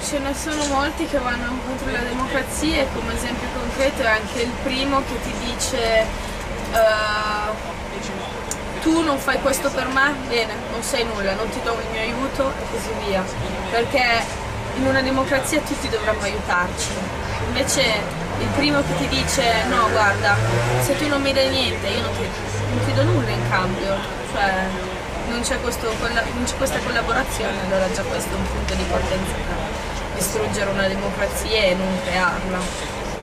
ce ne sono molti che vanno contro la democrazia e come esempio concreto è anche il primo che ti dice tu non fai questo per me, bene, non sei nulla, non ti do il mio aiuto e così via, perché in una democrazia tutti dovremmo aiutarci. Invece il primo che ti dice no guarda, se tu non mi dai niente io non ti do nulla in cambio, cioè non c'è questa collaborazione, allora già questo è un punto di partenza per distruggere una democrazia e non crearla.